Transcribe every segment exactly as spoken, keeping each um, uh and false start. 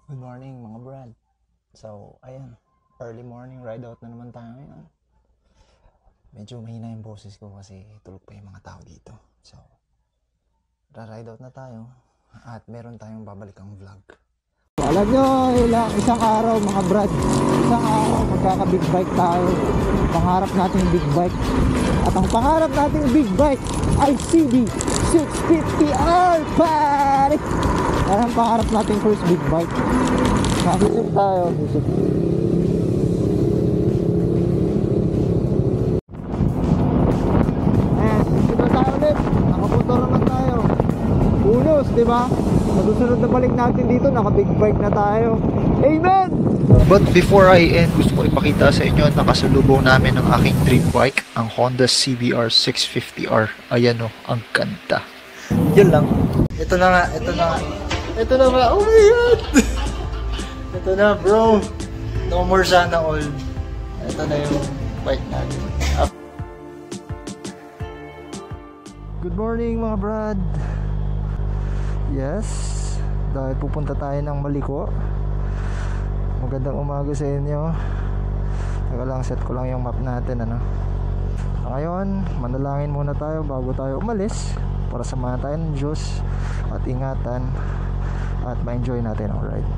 Good morning mga brad. So, ayan. Early morning ride out na naman tayo ngayon. Medyo mahina yung boses ko kasi tulog pa yung mga tao dito. So, ra-ride out na tayo. At meron tayong babalikang vlog. Alam nyo, ilang, isang araw mga brad. Isang araw magkaka-big bike tayo. Pangarap natin big bike. At ang pangarap natin big bike ay C B six fifty R, pare! Yan ang pangarap natin first big bike. Nakisip tayo. Nakisip. Ayan, dito tayo ulit. Nakamotor naman tayo. Unos, di ba? Sa susunod na balik natin dito, naka big bike na tayo. Amen! But before I end, gusto ko ipakita sa inyo na nakasalubong namin ng aking dream bike, ang Honda C B R six fifty R. Ayan o, ang ganda. Yun lang. Ito na nga, ito na nga. Ito na nga, oh my god! Ito na bro. No more sana all. Ito na yung bike natin. Up. Good morning mga brad. Yes, dahil pupunta tayo ng Maliko. Magandang umaga sa inyo. Teka lang, set ko lang yung map natin ano. Ngayon, manalangin muna tayo bago tayo umalis para samahan tayo ng Diyos at ingatan at ma-enjoy natin ang ride.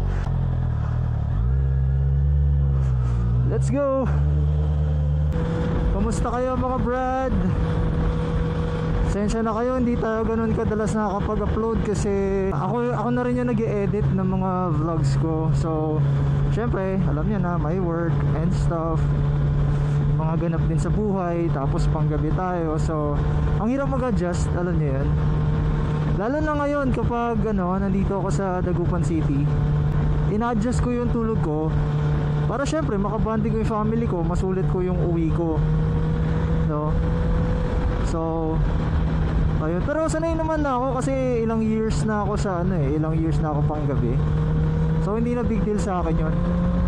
Let's go! Kamusta kayo mga brad? Sensya na kayo, hindi tayo ganun kadalas nakakapag-upload kasi ako, ako na rin yung nag-i-edit ng mga vlogs ko. So, syempre, alam niyo na, my work and stuff, mga ganap din sa buhay, tapos panggabi tayo. So, ang hirap mag-adjust, alam niyo yan. Lalo na ngayon kapag ano, nandito ako sa Dagupan City, ina-adjust ko yung tulog ko para syempre makabanding ko yung family ko, masulit ko yung uwi ko. No? So, ayun. Pero sanay naman na ako kasi ilang years na ako sa ano eh, ilang years na ako pang gabi. So hindi na big deal sa akin 'yon.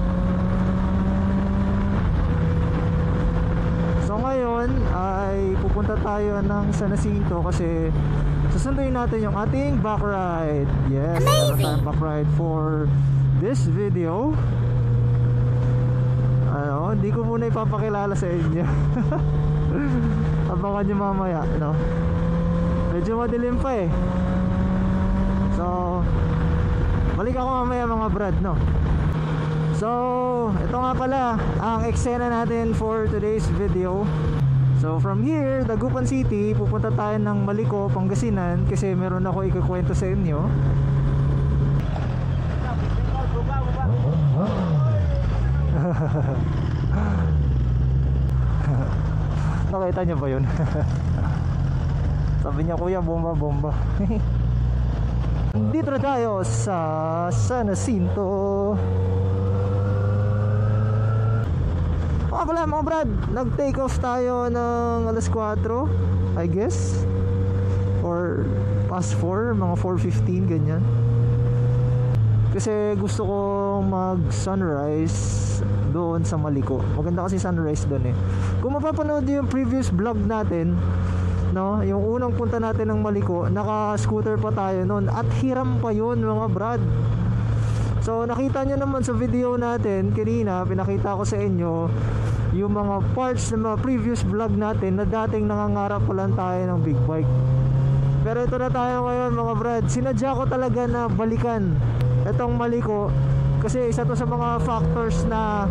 So ngayon ay pupunta tayo ng San Jacinto kasi susunduin natin yung ating back ride. Yes, meron tayong back ride for this video. Ano, hindi ko muna ipapakilala sa inyo. Abangan nyo mamaya, no? Medyo madilim pa eh. So, balik ako mamaya mga brad, no? So, ito nga pala ang eksena natin for today's video. So, from here, Dagupan City, pupunta tayo ng Maliko, Pangasinan kasi meron ako ikukwento sa inyo. Nakita niyo ba yun? Sabi niya, kuya, bomba, bomba. Dito na tayo sa San Jacinto. Ah pala mga brad, nag-take off tayo ng alas kwatro, I guess, or past four, mga four fifteen, ganyan. Kasi gusto ko mag sunrise doon sa Maliko. Maganda kasi sunrise doon eh. Kung mapapanood yung previous vlog natin, no, yung unang punta natin ng Maliko, naka-scooter pa tayo noon at hiram pa yun mga brad. So nakita nyo naman sa video natin kanina, pinakita ko sa inyo yung mga parts ng mga previous vlog natin na dating nangangarap pa lang tayo ng big bike. Pero ito na tayo ngayon mga brad. Sinadya ko talaga na balikan itong Maliko kasi isa to sa mga factors na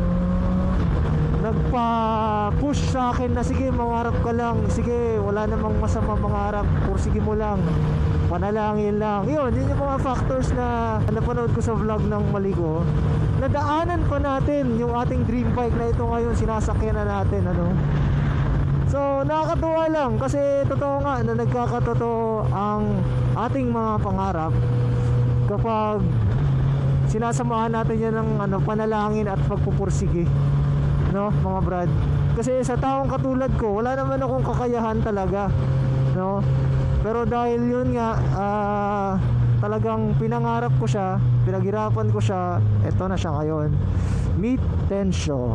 nagpa-push sa akin na sige, mangarap ka lang, sige, wala namang masama mangarap, pursige mo lang, panalangin lang. Yun, yun yung mga factors na napanood ko sa vlog ng Maliko. Nadaanan pa natin yung ating dream bike na ito ngayon, sinasakyan na natin, ano. So nakakatuwa lang kasi totoo nga na nagkakatotoo ang ating mga pangarap kapag sinasamahan natin yan ng ano, panalangin at pagpupursige, no mga brad. Kasi sa taong katulad ko, wala naman akong kakayahan talaga, no. Pero dahil yun nga, uh, talagang pinangarap ko siya, pinaghirapan ko siya, eto na siya ngayon. Meet Tensyo.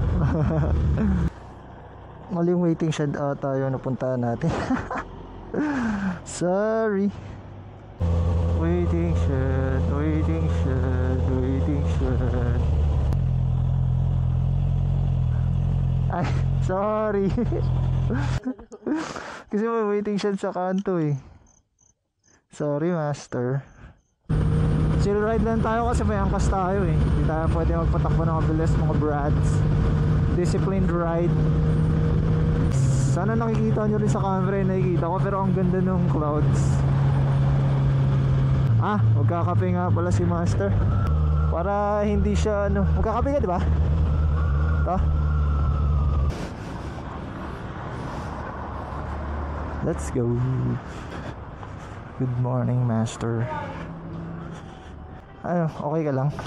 Mali yung waiting shed ata yun napuntahan natin. Sorry. Waiting shed, waiting waiting shed, waiting shed. Ay, sorry. Kasi may waiting shed sa kanto eh. Sorry, master. Chill ride lang tayo kasi may angkas tayo eh. Hindi tayo pwede magpatakbo ng mabilis, mga brads. Disciplined ride. Sana nakikita nyo rin sa camera yung nakikita ko, pero ang ganda ng clouds. Ah, magkakape nga pala si master. Para hindi siya ano, magkakape ka diba? Ito. Let's go. Good morning, master. Ano, okay ka lang?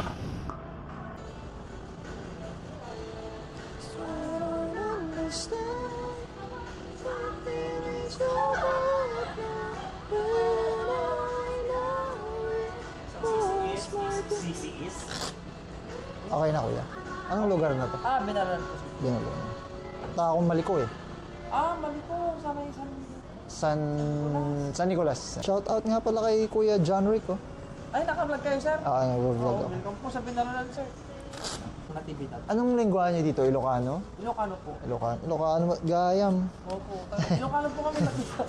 Okay na kuya. Anong lugar na to? Ah, Binaran po. Binaran. Taka akong Maliko eh. Ah, Maliko. Sana yung San... San... San Nicolas. Shout out nga pala kay Kuya John Rick oh. Ay, naka-vlog kayo, sir? Ah, nag-vlog Oo, ako. welcome po sa Binaran, sir. Natividad. Anong lingwahe niyo dito? Ilocano? Ilocano po. Ilocano? Ilocano? Gayam. Opo. Ilocano po kami nakita.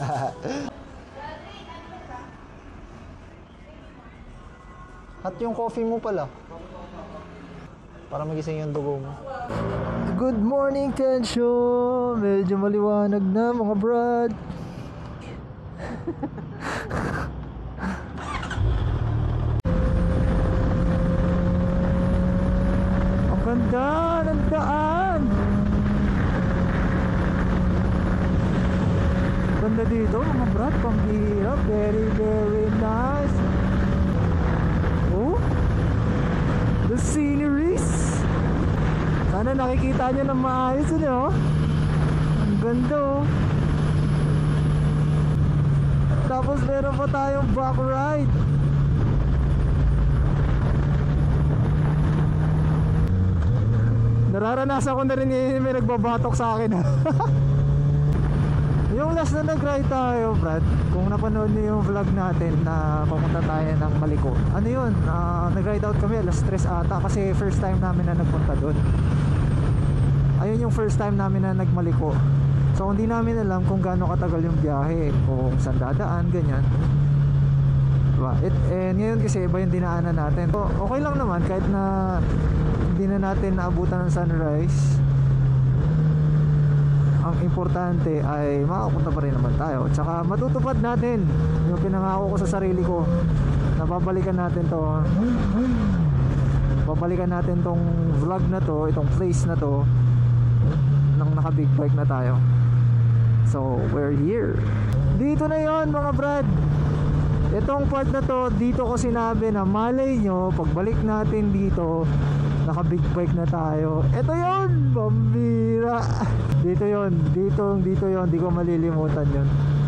At yung coffee mo pala. Para magising yung dugo mo. Good morning, Tensyo! Medyo maliwanag na mga brad. Ang ganda ng daan! Ganda dito mga brad, pambihira. Very very nice. Oh, the sceneries. Sana nakikita nyo ng maayos yun oh. Ang ganda oh. Tapos meron pa tayong back ride. Nararanasan ko na rin yung may nagbabatok sa akin. Yung last na nag-ride tayo, Brad, kung napanood niyo yung vlog natin na papunta tayo ng Maliko, ano yun, uh, nag-ride out kami alas tres ata kasi first time namin na nagpunta doon. Ayun yung first time namin na nagmaliko. So hindi namin alam kung gaano katagal yung biyahe, kung saan dadaan, ganyan. Diba? It, and ngayon kasi iba yung dinaanan natin. So, okay lang naman kahit na hindi na natin naabutan ng sunrise. Ang importante ay makapunta pa rin naman tayo. Tsaka matutupad natin yung pinangako ko sa sarili ko na babalikan natin to. Babalikan natin tong vlog na to, itong place na to, nang naka big bike na tayo. So we're here. Dito na yon mga brad. Itong part na to, dito ko sinabi na malay nyo, pagbalik natin dito, naka big bike na tayo. Ito yon, bambira. Dito yon, dito, dito yon, di ko malilimutan yon.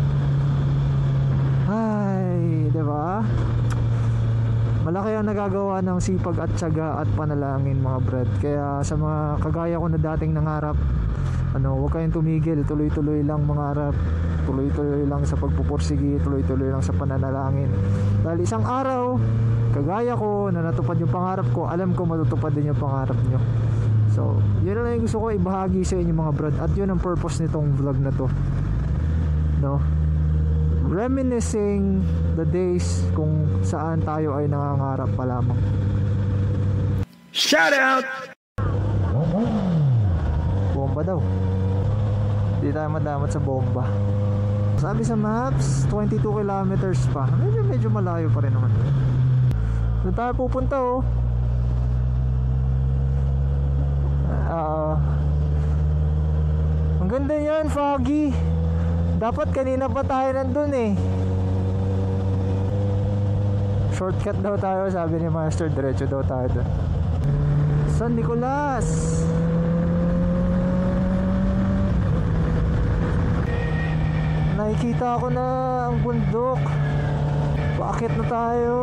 Ay, diba? Malaki ang nagagawa ng sipag at tiyaga at panalangin mga brad. Kaya sa mga kagaya ko na dating nangarap, ano, huwag kayong tumigil, tuloy-tuloy lang mangarap, tuloy-tuloy lang sa pagpupursigi, tuloy-tuloy lang sa pananalangin. Dahil isang araw, kagaya ko na natupad yung pangarap ko, alam ko matutupad din yung pangarap nyo. So, yun na lang yung gusto ko ibahagi sa inyo mga brad. At yun ang purpose nitong vlog na to, no? Reminiscing the days kung saan tayo ay nangangarap pa lamang. Shout out! Bomba daw. Hindi tayo madamat sa bomba. Sabi sa maps, twenty-two kilometers pa. Medyo medyo malayo pa rin naman. Doon tayo pupunta oh. Uh, ang ganda yan, foggy. Dapat kanina pa tayo nandun eh. Shortcut daw tayo, sabi ni Master. Diretso daw tayo dun. San Nicolas. Nakikita ko na ang bundok. Paakit na tayo.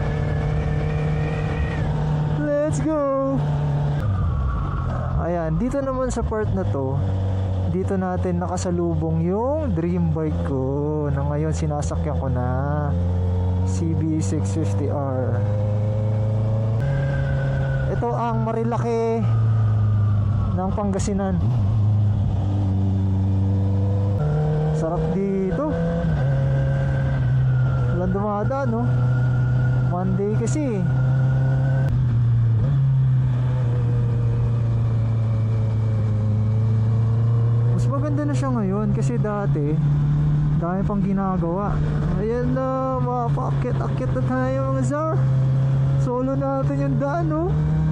Let's go. Ayan, dito naman sa part na to, dito natin nakasalubong yung dream bike ko na ngayon sinasakyan ko na, C B six fifty R. ang Marilake ng Pangasinan. Sarap dito. Walang dumadaan, no? Monday kasi. Mas maganda na siya ngayon kasi dati dami pang ginagawa. Ayan na, mapakit-akit na tayo mga sir. Solo natin yung daan, no?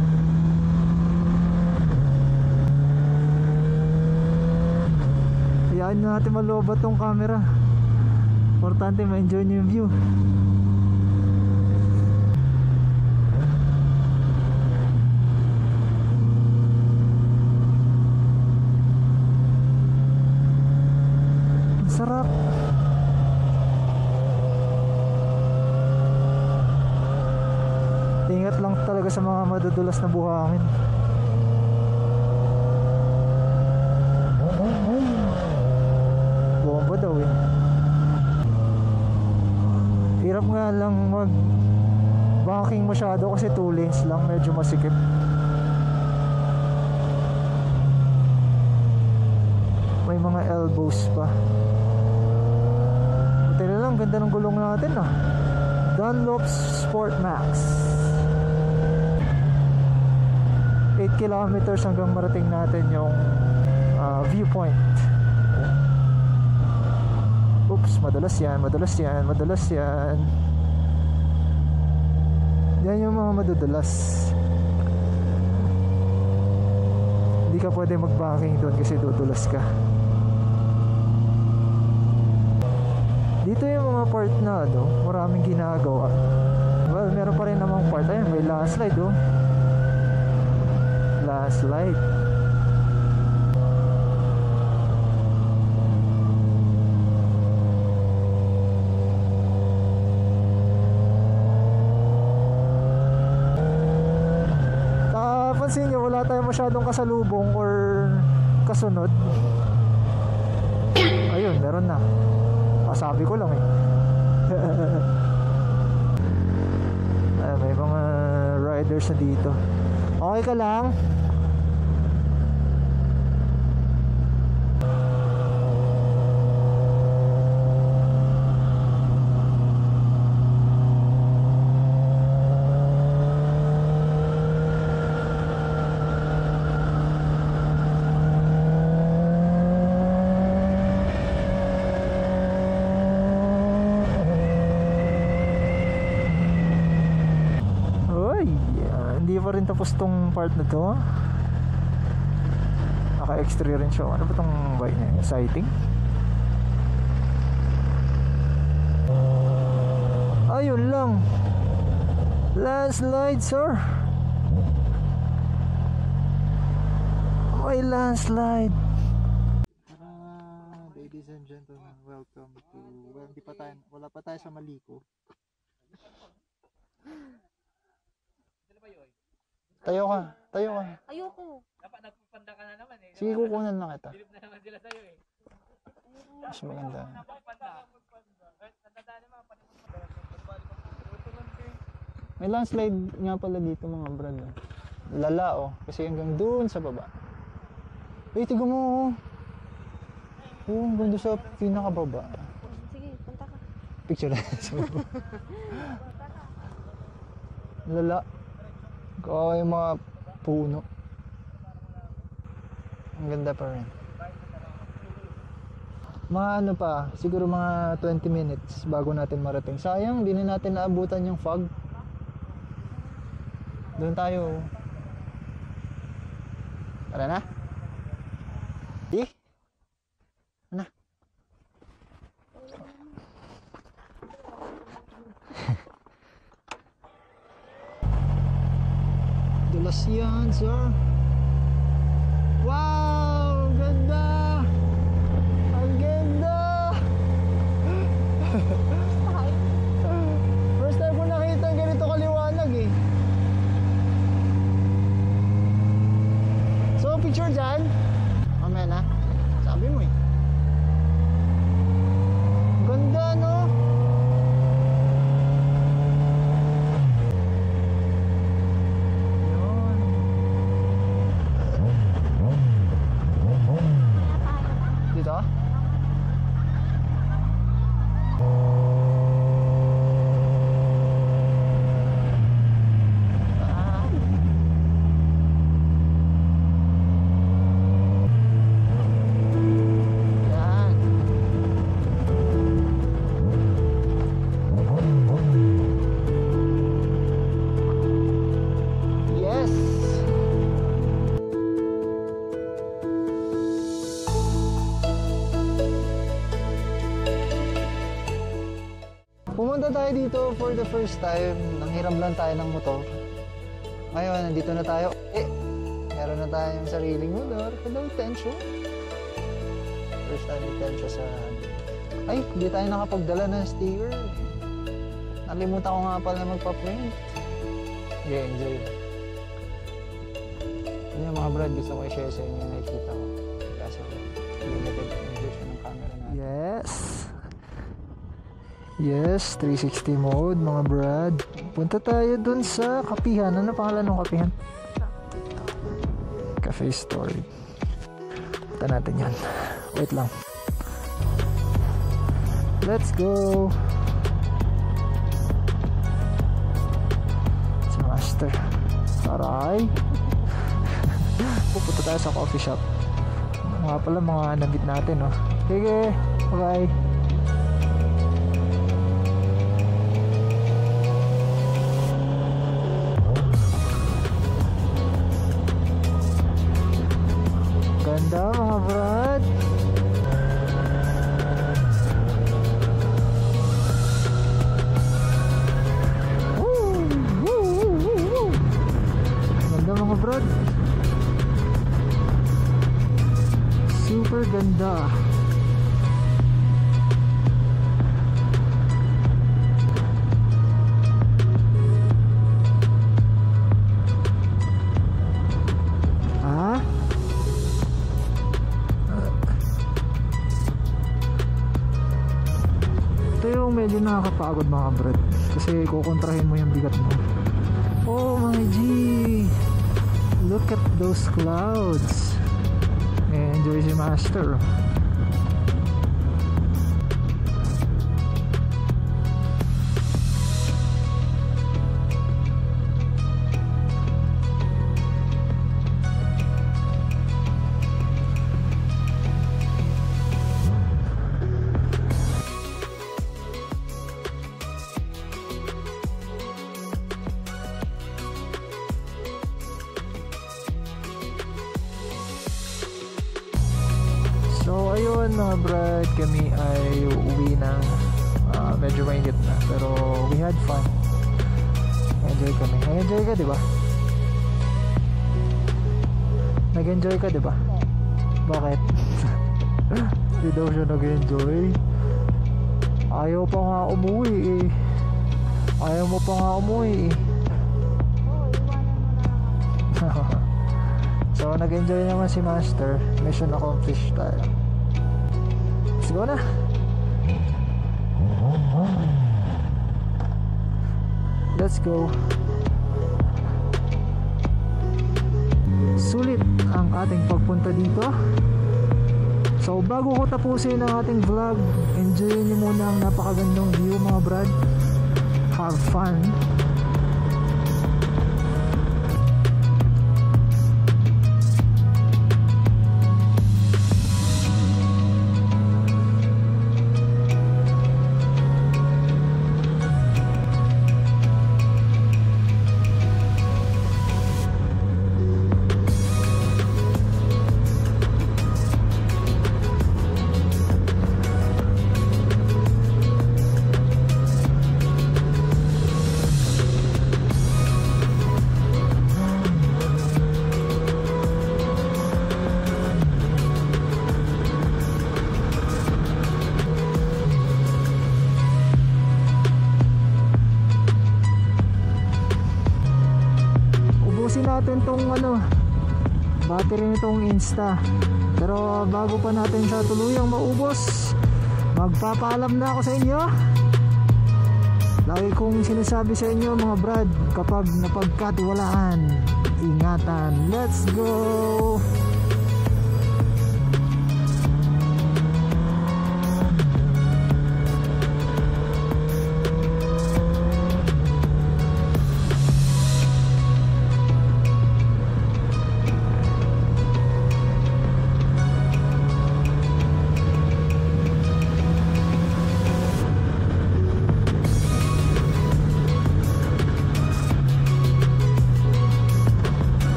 Hayaan natin malobat tong camera. Importante ma-enjoy nyo yung view. Sarap. Ingat lang talaga sa mga madudulas na buhangin. Bomba daw eh. Hirap nga lang mag banking masyado kasi two lanes lang, medyo masikip. May mga elbows pa. Buti na lang, ganda ng gulong natin ah. Dunlop Sport Max. eight kilometers hanggang marating natin yung uh, viewpoint. Oops, madulas yan, madulas yan, madulas yan. Yan yung mga madudulas. Hindi ka pwede mag-backing doon kasi dudulas ka. Dito yung mga part na ano, maraming ginagawa. Well, meron pa rin namang part. Ayun, may landslide oh. Landslide. Pansin nyo, wala tayong masyadong kasalubong or kasunod. Ayun, meron na. Sabi ko lang eh. Ay, may mga riders na dito. Okay ka lang? Hindi pa rin tapos tong part na to. Naka-extra rin siya. Ano ba tong bike niya? Sighting? Ayun lang. Landslide, sir. May landslide. Ah, ladies and gentlemen, welcome to, well, hindi pa tayo, wala pa tayo sa Maliko. Tayo ka, tayo ka. Ayoko. Dapat nagpapanda ka na naman eh. Sige, kukunan lang kita. Bilib na naman sila sa'yo eh. Mas maganda. Nagpapanda. Nagdadaan naman. May landslide nga pala dito mga brad. Oh. Lala oh, kasi hanggang doon sa baba. Eh, tiga mo oh. Oh, hanggang doon sa pinakababa. Sige, punta ka. Picture na sa baba. Lala. Kawawa yung mga puno. Ang ganda pa rin. Mga ano pa, siguro mga twenty minutes bago natin marating. Sayang, hindi na natin naabutan yung fog. Doon tayo. Tara na? Di? Ano? Dulas yan, sir. Wow! Ang ganda! Ang ganda! First time ko nakita ganito kaliwanag eh. So, picture dyan? Mamaya na. Sabi mo eh. Ganda, no? Yun. dito for the first time. Nanghiram lang tayo ng motor. Ngayon, nandito na tayo. Eh, meron na tayong sariling motor. Hello, Tensho. First time ni Tensho sa... Ay, hindi tayo nakapagdala ng sticker. Nalimutan ko nga pala magpa-print. Okay, enjoy. Yun yung mga brad, gusto ko i-share sa inyo yung nakikita ko. Kaso, limited vision ng camera natin. Yes. Yes, three sixty mode mga brad. Punta tayo dun sa kapihan. Ano pangalan ng kapihan? Cafe Story. Punta natin yan. Wait lang. Let's go. Si Master. Aray. Pupunta tayo sa coffee shop. Mga pala mga nabit natin, oh. Sige, bye. Ganda mga brad. Woo! Woo! Woo! Woo! Ganda mga brad. Super ganda. Ah? Ito yung medyo nakakapagod mga brad. Kasi kukontrahin mo yung bigat mo. Oh my G! Look at those clouds. Enjoy si Master. So ayun mga brad, kami ay uuwi ng uh, medyo mainit na, pero we had fun. Enjoy kami. Nag-enjoy ka, di ba? Nag-enjoy ka, di ba? Bakit? Hindi daw siya nag-enjoy. Ayaw pa nga umuwi eh. Ayaw mo pa nga umuwi eh. So nag-enjoy naman si Master. Mission accomplished tayo. Let's go na. Let's go. Sulit ang ating pagpunta dito. So bago ko tapusin ang ating vlog, enjoy nyo muna ang napakagandang view mga brad. Have fun. Natin tong ano battery nitong Insta, pero bago pa natin sa tuluyang maubos, magpapaalam na ako sa inyo. Lagi kong sinasabi sa inyo mga brad, kapag napagkatiwalaan, ingatan. Let's go.